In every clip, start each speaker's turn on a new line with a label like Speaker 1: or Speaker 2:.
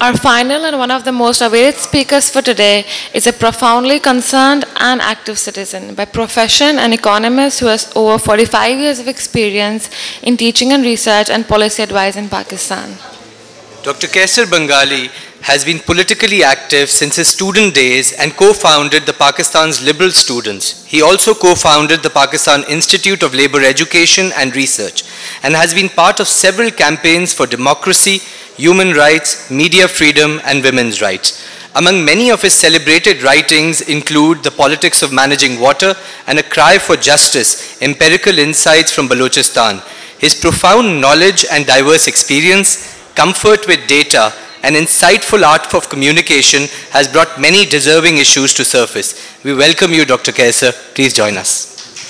Speaker 1: Our final and one of the most awaited speakers for today is a profoundly concerned and active citizen, by profession an economist who has over 45 years of experience in teaching and research and policy advice in Pakistan.
Speaker 2: Dr. Kaisar Bengali has been politically active since his student days and co-founded the Pakistan's Liberal Students. He also co-founded the Pakistan Institute of Labour Education and Research and has been part of several campaigns for democracy, human rights, media freedom and women's rights. Among many of his celebrated writings include The Politics of Managing Water and A Cry for Justice, Empirical Insights from Balochistan. His profound knowledge and diverse experience, comfort with data, and insightful art of communication has brought many deserving issues to surface. We welcome you, Dr. Kaisar. Please join us.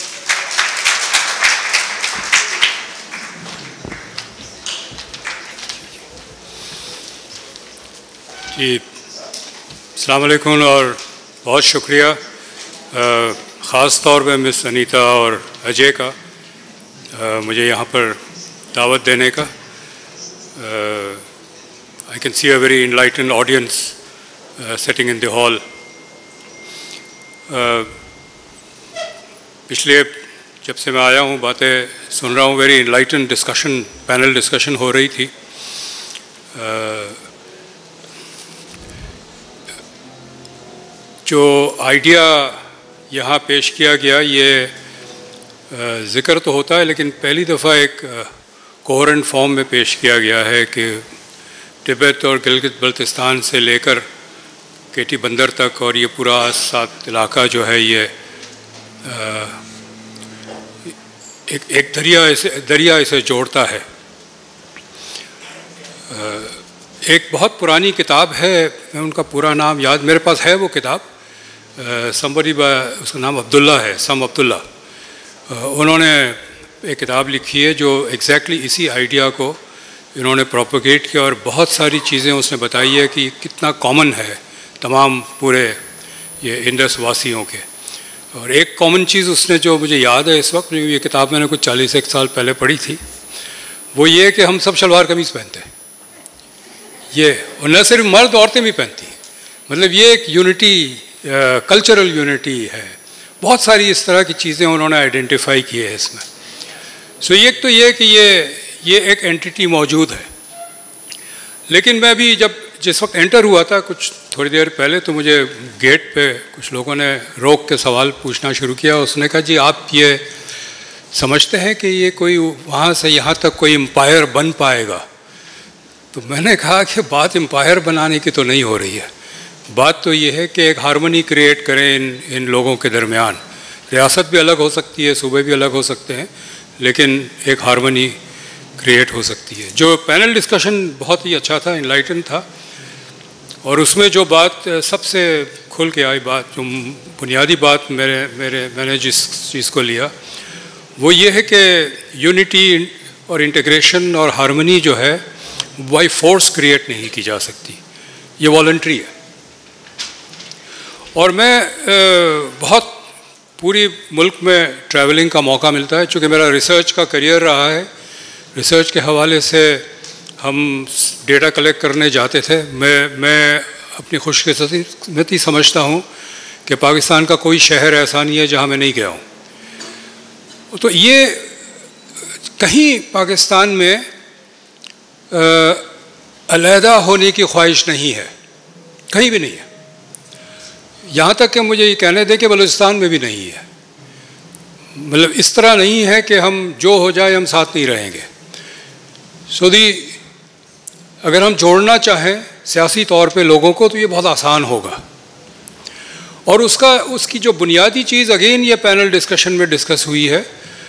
Speaker 3: जी अस्सलाम वालेकुम और बहुत शुक्रिया ख़ास तौर पे miss Anita और अजय का मुझे यहाँ पर दावत देने का I can see a very enlightened audience sitting in the hall. पिछले जब से मैं आया हूँ बातें सुन रहा हूँ, very enlightened discussion, panel discussion हो रही थी. जो आइडिया यहाँ पेश किया गया ये ज़िक्र तो होता है, लेकिन पहली दफ़ा एक कोहेरेंट फॉर्म में पेश किया गया है कि तिब्बत और गिलगित बल्तिस्तान से लेकर केटी बंदर तक और ये पूरा सात इलाका जो है ये एक दरिया इसे जोड़ता है. एक बहुत पुरानी किताब है, मैं उनका पूरा नाम याद मेरे पास है वो किताब, उसका नाम अब्दुल्ला है, सम अब्दुल्ला. उन्होंने एक किताब लिखी है जो एग्जैक्टली इसी आइडिया को इन्होंने प्रोपोगेट किया और बहुत सारी चीज़ें उसने बताई है कि कितना कॉमन है तमाम पूरे ये इंडस वासियों के. और एक कॉमन चीज़ उसने जो मुझे याद है इस वक्त, ये किताब मैंने कुछ 41 साल पहले पढ़ी थी, वो ये कि हम सब शलवार कमीज़ पहनते हैं ये, और न सिर्फ मर्द औरतें भी पहनती हैं. मतलब ये एक यूनिटी, कल्चरल यूनिटी है. बहुत सारी इस तरह की चीज़ें उन्होंने आइडेंटिफाई की है इसमें. सो एक तो ये कि ये एक एंटिटी मौजूद है. लेकिन मैं भी जब जिस वक्त एंटर हुआ था कुछ थोड़ी देर पहले, तो मुझे गेट पे कुछ लोगों ने रोक के सवाल पूछना शुरू किया. उसने कहा जी आप ये समझते हैं कि ये कोई वहाँ से यहाँ तक कोई एम्पायर बन पाएगा? तो मैंने कहा कि बात एम्पायर बनाने की तो नहीं हो रही है, बात तो ये है कि एक हारमोनी क्रिएट करें इन लोगों के दरमियान. रियासत भी अलग हो सकती है, सूबे भी अलग हो सकते हैं, लेकिन एक हारमोनी क्रिएट हो सकती है. जो पैनल डिस्कशन बहुत ही अच्छा था, इनलाइटन था, और उसमें जो बात सबसे खुल के आई, बात जो बुनियादी बात मैंने जिस चीज़ को लिया वो ये है कि यूनिटी और इंटीग्रेशन और हारमोनी जो है बाय फोर्स क्रिएट नहीं की जा सकती, ये वॉलंटरी है. और मैं बहुत पूरी मुल्क में ट्रैवलिंग का मौका मिलता है, चूँकि मेरा रिसर्च का करियर रहा है. रिसर्च के हवाले से हम डेटा कलेक्ट करने जाते थे. मैं अपनी खुशकिस्मती समझता हूँ कि पाकिस्तान का कोई शहर ऐसा नहीं है जहाँ मैं नहीं गया हूँ. तो ये कहीं पाकिस्तान में अलहदा होने की ख्वाहिश नहीं है, कहीं भी नहीं है. यहाँ तक कि मुझे ये कहने दें कि बलूचिस्तान में भी नहीं है. मतलब इस तरह नहीं है कि हम जो हो जाए हम साथ नहीं रहेंगे. अगर हम जोड़ना चाहें सियासी तौर पे लोगों को तो ये बहुत आसान होगा. और उसकी जो बुनियादी चीज़ अगेन ये पैनल डिस्कशन में डिस्कस हुई है.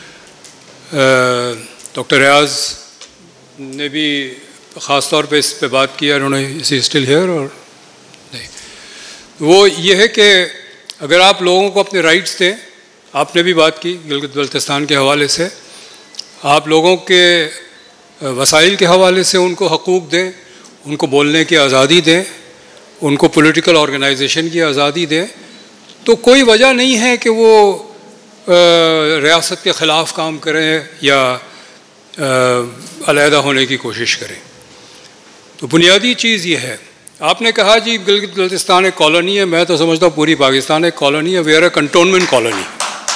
Speaker 3: डॉक्टर रियाज ने भी ख़ास तौर पे इस पे बात की, उन्होंने इसी स्टिल हियर और नहीं, वो ये है कि अगर आप लोगों को अपने राइट्स दें, आपने भी बात की गिलगित बल्तिस्तान के हवाले से, आप लोगों के वसाइल के हवाले से उनको हकूक़ दें, उनको बोलने की आज़ादी दें, उनको पॉलिटिकल ऑर्गेनाइजेशन की आज़ादी दें, तो कोई वजह नहीं है कि वो रियासत के ख़िलाफ़ काम करें या अलहदा होने की कोशिश करें. तो बुनियादी चीज़ ये है आपने कहा जी गिलगित बल्तिस्तान एक कॉलोनी है, मैं तो समझता हूँ पूरी पाकिस्तान एक कॉलोनी है। We are a cantonment colony.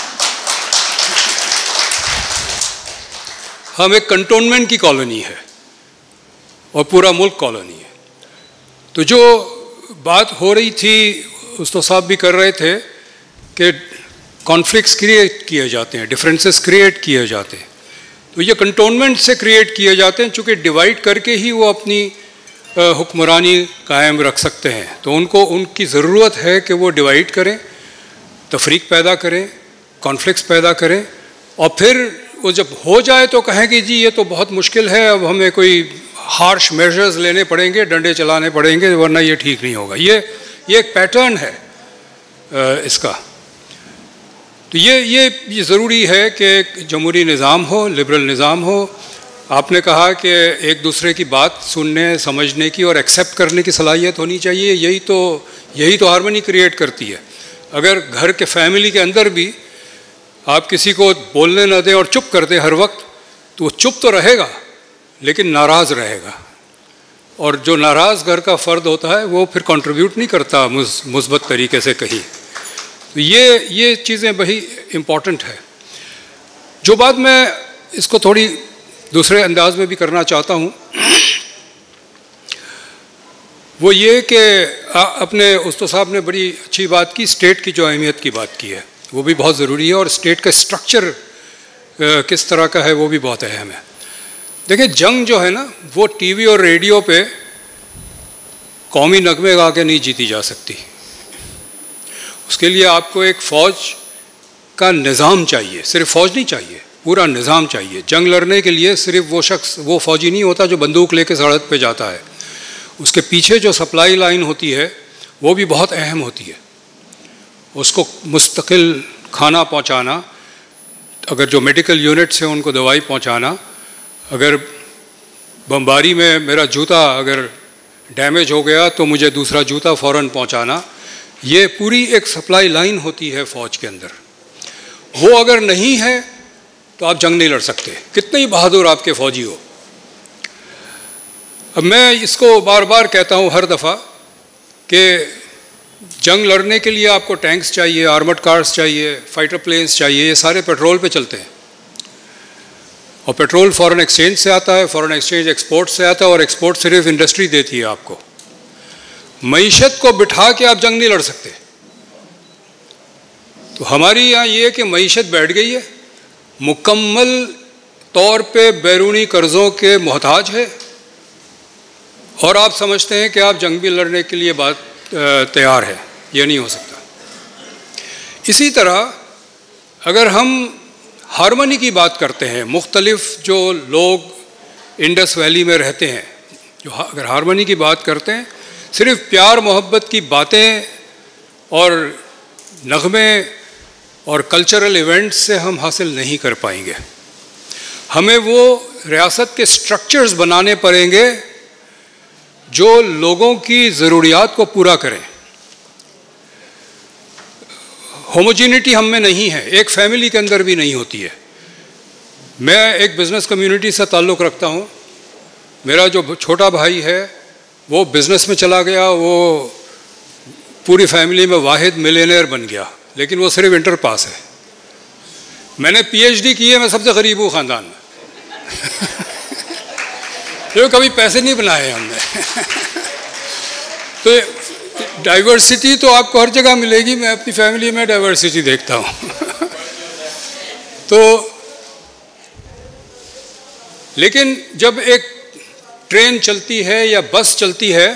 Speaker 3: हम एक कंटोनमेंट की कॉलोनी है और पूरा मुल्क कॉलोनी है। तो जो बात हो रही थी उस्ताद साहब भी कर रहे थे कि कॉन्फ्लिक्ट्स क्रिएट किए जाते हैं, डिफरेंसेस क्रिएट किए जाते हैं। तो ये कंटोनमेंट से क्रिएट किए जाते हैं, चूँकि डिवाइड करके ही वो अपनी हुक्मरानी कायम रख सकते हैं। तो उनको उनकी ज़रूरत है कि वो डिवाइड करें, तफरीक पैदा करें, कॉन्फ्लिक्ट्स पैदा करें, और फिर वो जब हो जाए तो कहें कि जी ये तो बहुत मुश्किल है, अब हमें कोई हार्श मेजर्स लेने पड़ेंगे, डंडे चलाने पड़ेंगे, वरना ये ठीक नहीं होगा। ये एक पैटर्न है इसका। तो ये ज़रूरी है कि एक जमहूरी निज़ाम हो, लिबरल निज़ाम हो। आपने कहा कि एक दूसरे की बात सुनने, समझने की और एक्सेप्ट करने की सलाहियत होनी चाहिए। यही तो हार्मनी क्रिएट करती है। अगर घर के फैमिली के अंदर भी आप किसी को बोलने न दें और चुप कर दें हर वक्त, तो वो चुप तो रहेगा लेकिन नाराज़ रहेगा, और जो नाराज़ घर का फ़र्द होता है वो फिर कंट्रीब्यूट नहीं करता मुस्बत तरीके से कहीं। तो ये चीज़ें बड़ी इम्पॉर्टेंट है। जो बात मैं इसको थोड़ी दूसरे अंदाज में भी करना चाहता हूँ वो ये कि अपने उस्ताद साहब ने बड़ी अच्छी बात की, स्टेट की जो अहमियत की बात की है वो भी बहुत ज़रूरी है, और स्टेट का स्ट्रक्चर किस तरह का है वो भी बहुत अहम है। देखिए, जंग जो है ना वो टीवी और रेडियो पे कौमी नगमे गा के नहीं जीती जा सकती। उसके लिए आपको एक फ़ौज का निज़ाम चाहिए, सिर्फ फ़ौज नहीं चाहिए, पूरा निज़ाम चाहिए। जंग लड़ने के लिए सिर्फ वो शख्स, वो फ़ौजी नहीं होता जो बंदूक लेके सड़क पे जाता है। उसके पीछे जो सप्लाई लाइन होती है वो भी बहुत अहम होती है। उसको मुस्तकिल खाना पहुंचाना, अगर जो मेडिकल यूनिट्स हैं उनको दवाई पहुंचाना, अगर बमबारी में मेरा जूता अगर डैमेज हो गया तो मुझे दूसरा जूता फ़ौरन पहुंचाना, ये पूरी एक सप्लाई लाइन होती है फ़ौज के अंदर। वो अगर नहीं है तो आप जंग नहीं लड़ सकते, कितने ही बहादुर आपके फ़ौजी हो। अब मैं इसको बार बार कहता हूँ हर दफ़ा कि जंग लड़ने के लिए आपको टैंक्स चाहिए, आर्मर्ड कार्स चाहिए, फाइटर प्लेन्स चाहिए, ये सारे पेट्रोल पे चलते हैं। और पेट्रोल फॉरेन एक्सचेंज से आता है, फॉरेन एक्सचेंज एक्सपोर्ट से आता है, और एक्सपोर्ट सिर्फ इंडस्ट्री देती है आपको। मईशत को बिठा के आप जंग नहीं लड़ सकते। तो हमारी यहाँ ये कि मईशत बैठ गई है, मुकम्मल तौर पे बैरूनी कर्ज़ों के मोहताज है, और आप समझते हैं कि आप जंग भी लड़ने के लिए बात तैयार है। ये नहीं हो सकता। इसी तरह अगर हम हार्मनी की बात करते हैं, मुख्तलिफ जो लोग इंडस वैली में रहते हैं, जो अगर हार्मनी की बात करते हैं, सिर्फ प्यार मोहब्बत की बातें और नगमे और कल्चरल इवेंट्स से हम हासिल नहीं कर पाएंगे। हमें वो रियासत के स्ट्रक्चर्स बनाने पड़ेंगे जो लोगों की ज़रूरियात को पूरा करें। होमोजिनिटी हम में नहीं है, एक फैमिली के अंदर भी नहीं होती है। मैं एक बिज़नेस कम्युनिटी से ताल्लुक़ रखता हूँ। मेरा जो छोटा भाई है वो बिज़नेस में चला गया, वो पूरी फैमिली में वाहिद मिलियनेयर बन गया, लेकिन वो सिर्फ इंटर पास है। मैंने पीएचडी की है, मैं सबसे गरीब हूँ ख़ानदान में तो कभी पैसे नहीं बनाए हमने तो डाइवर्सिटी तो आपको हर जगह मिलेगी, मैं अपनी फैमिली में डाइवर्सिटी देखता हूँ तो लेकिन जब एक ट्रेन चलती है या बस चलती है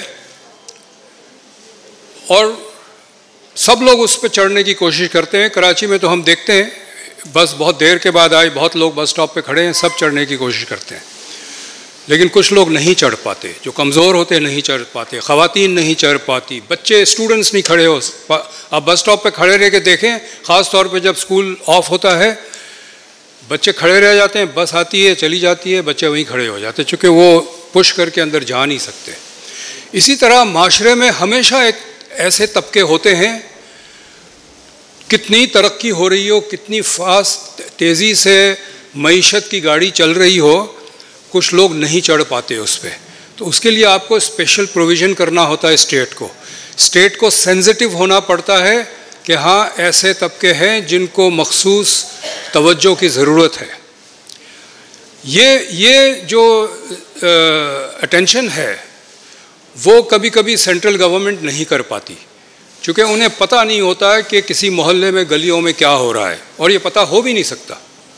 Speaker 3: और सब लोग उस पर चढ़ने की कोशिश करते हैं, कराची में तो हम देखते हैं बस बहुत देर के बाद आई, बहुत लोग बस स्टॉप पे खड़े हैं, सब चढ़ने की कोशिश करते हैं, लेकिन कुछ लोग नहीं चढ़ पाते, जो कमज़ोर होते नहीं चढ़ पाते, ख़वातीन नहीं चढ़ पाती, बच्चे स्टूडेंट्स नहीं खड़े हो। आप बस स्टॉप पे खड़े रह के देखें, ख़ास तौर पे जब स्कूल ऑफ होता है, बच्चे खड़े रह जाते हैं, बस आती है चली जाती है, बच्चे वहीं खड़े हो जाते हैं, चूँकि वो पुश करके अंदर जा नहीं सकते। इसी तरह माशरे में हमेशा एक ऐसे तबके होते हैं, कितनी तरक्की हो रही हो, कितनी फास्ट तेज़ी से मईशत की गाड़ी चल रही हो, कुछ लोग नहीं चढ़ पाते उस पर। तो उसके लिए आपको स्पेशल प्रोविज़न करना होता है स्टेट को सेंसिटिव होना पड़ता है कि हाँ ऐसे तबके हैं जिनको मखसूस तवज्जो की ज़रूरत है। ये जो अटेंशन है वो कभी कभी सेंट्रल गवर्नमेंट नहीं कर पाती, क्योंकि उन्हें पता नहीं होता है कि किसी मोहल्ले में गलियों में क्या हो रहा है, और ये पता हो भी नहीं सकता।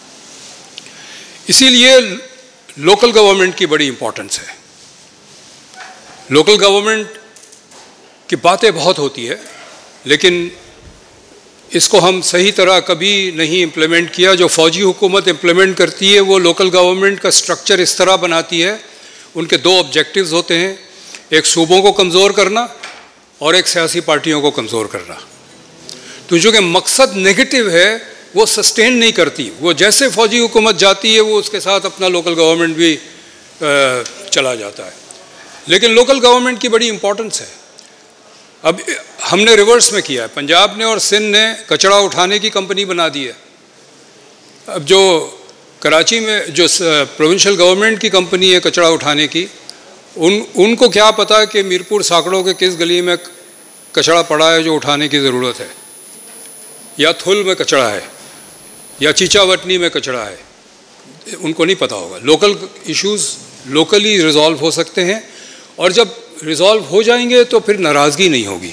Speaker 3: इसीलिए लोकल गवर्नमेंट की बड़ी इंपॉर्टेंस है। लोकल गवर्नमेंट की बातें बहुत होती है, लेकिन इसको हम सही तरह कभी नहीं इम्प्लीमेंट किया। जो फौजी हुकूमत इम्प्लीमेंट करती है वो लोकल गवर्नमेंट का स्ट्रक्चर इस तरह बनाती है, उनके दो ऑब्जेक्टिव्स होते हैं, एक सूबों को कमज़ोर करना और एक सियासी पार्टियों को कमज़ोर करना। तो जो कि मकसद नेगेटिव है वो सस्टेन नहीं करती। वो जैसे फौजी हुकूमत जाती है वो उसके साथ अपना लोकल गवर्नमेंट भी चला जाता है। लेकिन लोकल गवर्नमेंट की बड़ी इंपॉर्टेंस है। अब हमने रिवर्स में किया है, पंजाब ने और सिंध ने कचरा उठाने की कंपनी बना दी है। अब जो कराची में जो प्रोविंशियल गवर्नमेंट की कंपनी है कचरा उठाने की, उनको क्या पता कि मीरपुर साकड़ों के किस गली में कचरा पड़ा है जो उठाने की ज़रूरत है, या थुल में कचरा है, या चीचावटनी में कचरा है, उनको नहीं पता होगा। लोकल इश्यूज़ लोकली रिजॉल्व हो सकते हैं, और जब रिजॉल्व हो जाएंगे तो फिर नाराज़गी नहीं होगी।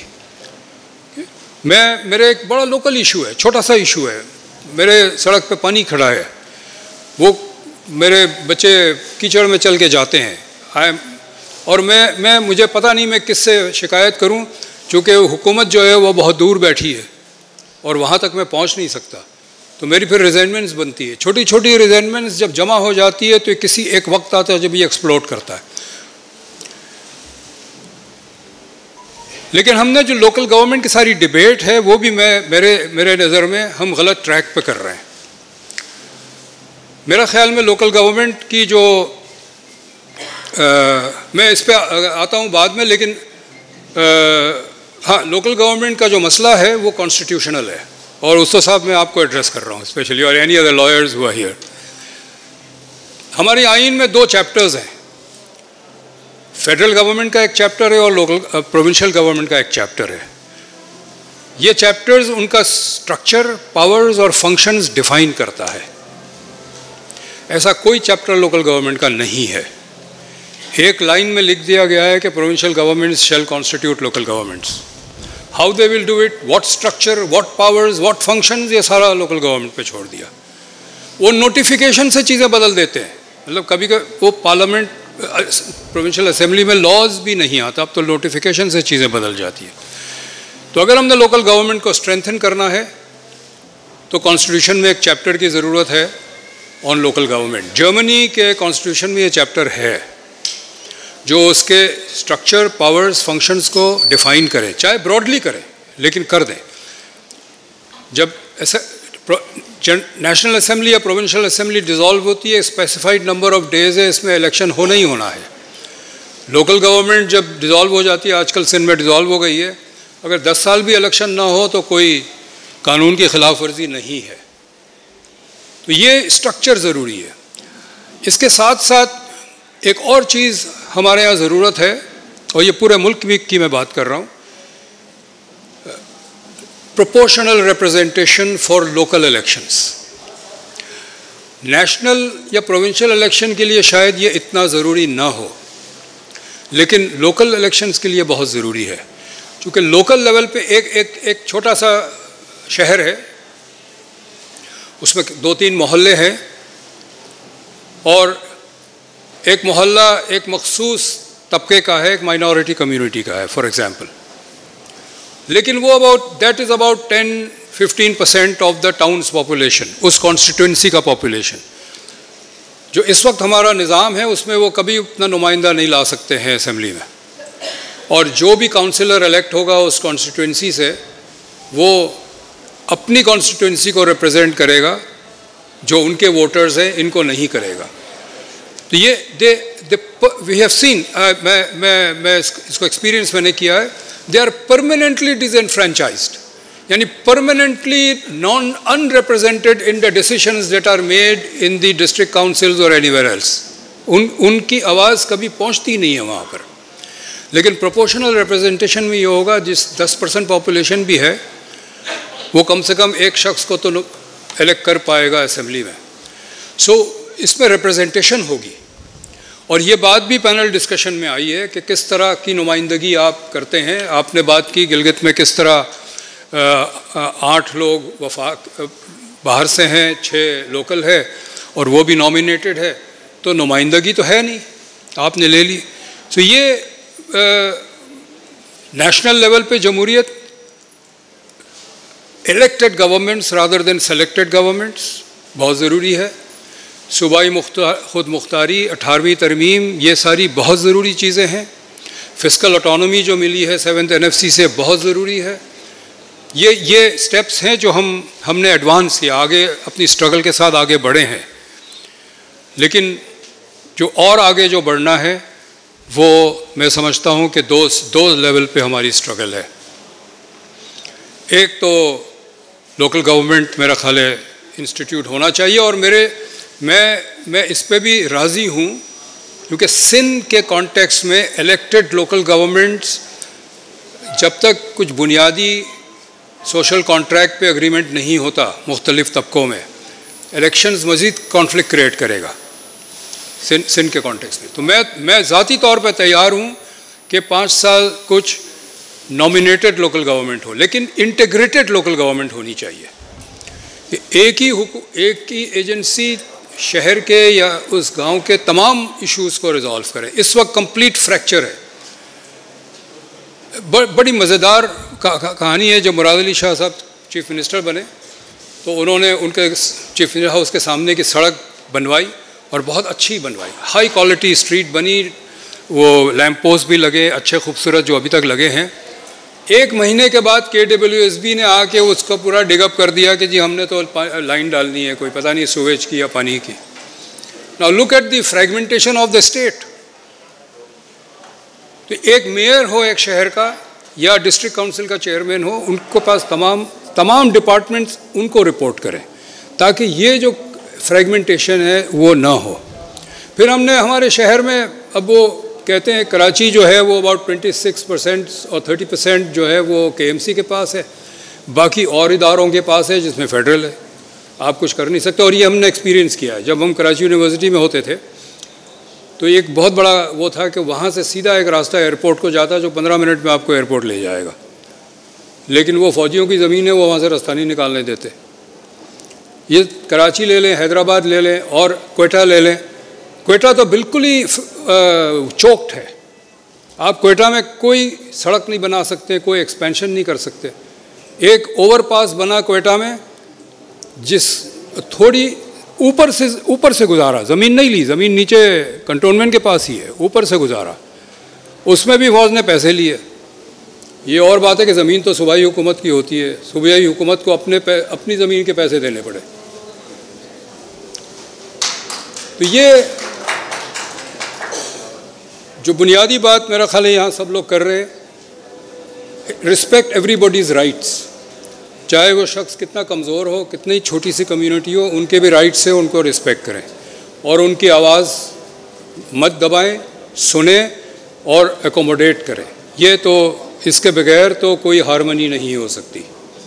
Speaker 3: मेरे एक बड़ा लोकल इशू है, छोटा सा इशू है, मेरे सड़क पे पानी खड़ा है, वो मेरे बच्चे कीचड़ में चल के जाते हैं, और मुझे पता नहीं मैं किससे शिकायत करूं, क्योंकि हुकूमत जो है वो बहुत दूर बैठी है और वहाँ तक मैं पहुँच नहीं सकता। तो मेरी फिर रिजेंटमेंट्स बनती है, छोटी छोटी रिजेंटमेंट्स जब जमा हो जाती है तो किसी एक वक्त आता है जब ये एक्सप्लोड करता है। लेकिन हमने जो लोकल गवर्नमेंट की सारी डिबेट है वो भी मेरे नज़र में हम गलत ट्रैक पे कर रहे हैं। मेरा ख्याल में लोकल गवर्नमेंट की जो मैं इस पे आता हूँ बाद में, लेकिन हाँ, लोकल गवर्नमेंट का जो मसला है वो कॉन्स्टिट्यूशनल है, और उसको साहब मैं आपको एड्रेस कर रहा हूँ स्पेशली, और any other lawyers who are here. हमारे आइन में दो चैप्टर्स हैं, फेडरल गवर्नमेंट का एक चैप्टर है और लोकल प्रोविंशियल गवर्नमेंट का एक चैप्टर है। ये चैप्टर्स उनका स्ट्रक्चर, पावर्स और फंक्शंस डिफाइन करता है। ऐसा कोई चैप्टर लोकल गवर्नमेंट का नहीं है। एक लाइन में लिख दिया गया है कि provincial governments shall constitute local governments. How they will do it, what structure, what powers, what functions, ये सारा लोकल गवर्नमेंट पे छोड़ दिया। वो नोटिफिकेशन से चीज़ें बदल देते हैं, मतलब कभी कभी वो पार्लियामेंट प्रोविंशियल असेंबली में लॉज भी नहीं आता, अब तो नोटिफिकेशन से चीज़ें बदल जाती है। तो अगर हमने लोकल गवर्नमेंट को स्ट्रेंथन करना है तो कॉन्स्टिट्यूशन में एक चैप्टर की ज़रूरत है ऑन लोकल गवर्नमेंट। जर्मनी के कॉन्स्टिट्यूशन में ये चैप्टर है जो उसके स्ट्रक्चर, पावर्स, फंक्शंस को डिफाइन करे, चाहे ब्रॉडली करे लेकिन कर दें। जब ऐसा नेशनल असेंबली या प्रोविंशियल असेंबली डिसॉल्व होती है, स्पेसिफाइड नंबर ऑफ डेज है, इसमें इलेक्शन होना ही होना है। लोकल गवर्नमेंट जब डिसॉल्व हो जाती है, आजकल सिंध में डिसॉल्व हो गई है, अगर 10 साल भी इलेक्शन ना हो तो कोई कानून की खिलाफ वर्जी नहीं है। तो ये स्ट्रक्चर ज़रूरी है। इसके साथ साथ एक और चीज़ हमारे यहाँ ज़रूरत है, और ये पूरे मुल्क की मैं बात कर रहा हूँ, proportional representation for local elections. National या प्रोविंशियल इलेक्शन के लिए शायद ये इतना ज़रूरी ना हो, लेकिन लोकल इलेक्शंस के लिए बहुत ज़रूरी है, क्योंकि लोकल लेवल पे एक छोटा सा शहर है, उसमें 2-3 मोहल्ले हैं, और एक मोहल्ला एक मखसूस तबके का है, एक माइनॉरिटी कम्युनिटी का है फॉर एग्जांपल, लेकिन वो that is about 10-15% of the towns population, उस कॉन्स्टिट्यूंसी का पॉपुलेशन। जो इस वक्त हमारा निज़ाम है उसमें वो कभी उतना नुमाइंदा नहीं ला सकते हैं असेंबली में, और जो भी काउंसिलर इलेक्ट होगा उस कॉन्स्टिट्यूंसी से वो अपनी कॉन्स्टिट्यूंसी को रिप्रेजेंट करेगा, जो उनके वोटर्स हैं इनको नहीं करेगा। तो ये वी हैव सीन, मैं इसको एक्सपीरियंस मैंने किया है, दे आर परमानेंटली डिसएनफ्रेंचाइज्ड, यानी permanently non unrepresented in the decisions that are made in the district councils और एनीवेयर एल्स। उनकी आवाज़ कभी पहुंचती नहीं है वहाँ पर। लेकिन प्रोपोर्शनल रिप्रेजेंटेशन में ये होगा, जिस 10% पॉपुलेशन भी है वो कम से कम एक शख्स को तो इलेक्ट कर पाएगा असेंबली में। सो इसमें रिप्रेजेंटेशन होगी। और ये बात भी पैनल डिस्कशन में आई है कि किस तरह की नुमाइंदगी आप करते हैं। आपने बात की गिलगित में किस तरह 8 लोग वफाक बाहर से हैं, 6 लोकल है और वो भी नॉमिनेटेड है, तो नुमाइंदगी तो है नहीं, आपने ले ली। तो ये नेशनल लेवल पे जमहूरियत, elected governments rather than selected governments बहुत ज़रूरी है। सूबाई खुद मुख्तारी, 18वीं तरमीम, ये सारी बहुत ज़रूरी चीज़ें हैं। फिस्कल ऑटोनॉमी जो मिली है 7th NFC से बहुत ज़रूरी है। ये स्टेप्स हैं जो हमने एडवांस किया, आगे अपनी स्ट्रगल के साथ आगे बढ़े हैं। लेकिन जो और आगे जो बढ़ना है वो मैं समझता हूँ कि दो लेवल पे हमारी स्ट्रगल है। एक तो लोकल गवर्नमेंट मेरा ख्याल है इंस्टीट्यूट होना चाहिए, और मैं इस पे भी राज़ी हूँ क्योंकि सिंध के कॉन्टेक्स्ट में इलेक्टेड लोकल गवर्नमेंट्स जब तक कुछ बुनियादी सोशल कॉन्ट्रैक्ट पे एग्रीमेंट नहीं होता मुख्तलिफ तबकों में, इलेक्शंस मज़ीद कॉन्फ्लिक्ट क्रिएट करेगा सिंध के कॉन्टेक्स्ट में। तो मैं ज़ाती तौर पे तैयार हूँ कि 5 साल कुछ नॉमिनेटेड लोकल गवर्नमेंट हो, लेकिन इंटीग्रेटेड लोकल गवर्नमेंट होनी चाहिए। एक ही एजेंसी शहर के या उस गांव के तमाम इश्यूज़ को रिजॉल्व करे। इस वक्त कंप्लीट फ्रैक्चर है। बड़ी मज़ेदार कहानी है। जब मुराद अली शाह साहब चीफ मिनिस्टर बने तो उन्होंने उनके चीफ मिनिस्टर हाउस के सामने की सड़क बनवाई और बहुत अच्छी बनवाई, हाई क्वालिटी स्ट्रीट बनी, वो लैंप पोस्ट भी लगे अच्छे खूबसूरत जो अभी तक लगे हैं। 1 महीने के बाद KWSB ने आके उसको पूरा डिगअप कर दिया कि जी हमने तो लाइन डालनी है, कोई पता नहीं सुवेज की या पानी की। Now look at the fragmentation of the state. तो एक मेयर हो एक शहर का या डिस्ट्रिक्ट काउंसिल का चेयरमैन हो, उनको पास तमाम डिपार्टमेंट्स उनको रिपोर्ट करें ताकि ये जो फ्रेगमेंटेशन है वो ना हो। फिर हमने हमारे शहर में, अब वो कहते हैं कराची जो है वो अबाउट 26% और 30% जो है वो KMC के पास है, बाकी और इदारों के पास है जिसमें फेडरल है। आप कुछ कर नहीं सकते। और ये हमने एक्सपीरियंस किया है। जब हम कराची यूनिवर्सिटी में होते थे तो एक बहुत बड़ा वो था कि वहाँ से सीधा एक रास्ता एयरपोर्ट को जाता जो 15 मिनट में आपको एयरपोर्ट ले जाएगा, लेकिन वो फ़ौजियों की ज़मीन है, वो वहाँ से रास्ता नहीं निकालने देते। ये कराची ले लें, हैदराबाद ले लें और क्वेटा ले लें। क्वेटा तो बिल्कुल ही चोक्ड है। आप क्वेटा में कोई सड़क नहीं बना सकते, कोई एक्सपेंशन नहीं कर सकते। एक ओवरपास बना क्वेटा में जिस थोड़ी ऊपर से गुजारा, ज़मीन नहीं ली, ज़मीन नीचे कंटोनमेंट के पास ही है, ऊपर से गुजारा, उसमें भी फौज ने पैसे लिए। ये और बात है कि ज़मीन तो सूबाई हुकूमत की होती है, सूबाई हुकूमत को अपनी ज़मीन के पैसे देने पड़े। तो ये जो बुनियादी बात मेरा ख्याल है यहाँ सब लोग कर रहे हैं, रिस्पेक्ट एवरीबॉडीज़ राइट्स, चाहे वो शख्स कितना कमज़ोर हो, कितनी छोटी सी कम्युनिटी हो, उनके भी राइट्स से उनको रिस्पेक्ट करें और उनकी आवाज़ मत दबाएं, सुने और एकोमोडेट करें। ये तो इसके बगैर तो कोई हारमनी नहीं हो सकती।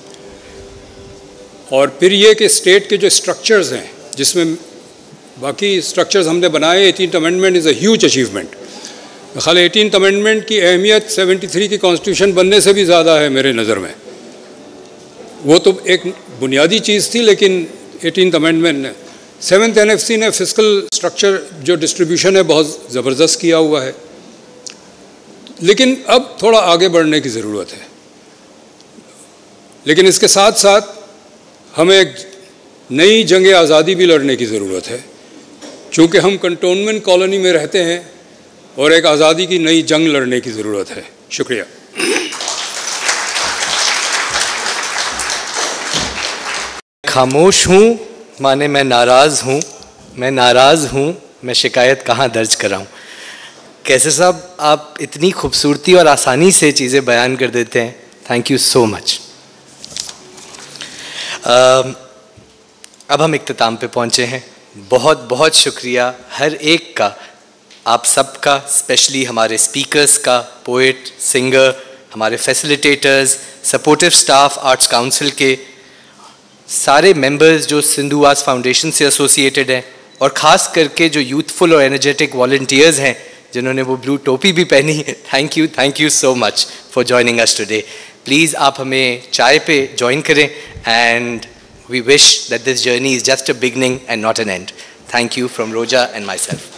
Speaker 3: और फिर ये कि स्टेट के जो स्ट्रक्चर्स हैं, जिसमें बाकी स्ट्रक्चर्स हमने बनाए, 18th amendment is a huge achievement. ख्याल 18th अमेंडमेंट की अहमियत 73 की कॉन्स्टिट्यूशन बनने से भी ज़्यादा है मेरे नज़र में। वो तो एक बुनियादी चीज़ थी, लेकिन 18th अमेंडमेंट ने 7th NFC ने फिस्कल स्ट्रक्चर जो डिस्ट्रीब्यूशन है बहुत ज़बरदस्त किया हुआ है। लेकिन अब थोड़ा आगे बढ़ने की ज़रूरत है। लेकिन इसके साथ साथ हमें एक नई जंग आज़ादी भी लड़ने की ज़रूरत है, चूँकि हम कंटोनमेंट कॉलोनी में रहते हैं और एक आज़ादी की नई जंग लड़ने की ज़रूरत है। शुक्रिया।
Speaker 2: खामोश हूँ माने मैं नाराज़ हूँ, मैं नाराज़ हूँ, मैं शिकायत कहाँ दर्ज कराऊँ। कैसर साहब, आप इतनी खूबसूरती और आसानी से चीज़ें बयान कर देते हैं। Thank you so much. अब हम इख्तिताम पे पहुँचे हैं। बहुत बहुत शुक्रिया हर एक का, आप सबका, स्पेशली हमारे स्पीकर्स का, पोएट, सिंगर, हमारे facilitators, supportive staff Arts Council के, सारे मेंबर्स जो सिंधु आर्ट्स फाउंडेशन से एसोसिएटेड हैं, और ख़ास करके जो यूथफुल और एनर्जेटिक वॉलंटियर्स हैं जिन्होंने वो ब्लू टोपी भी पहनी। Thank you so much for joining us today. Please आप हमें चाय पे ज्वाइन करें, and we wish that this journey is just a beginning and not an end. Thank you from Roza and my self.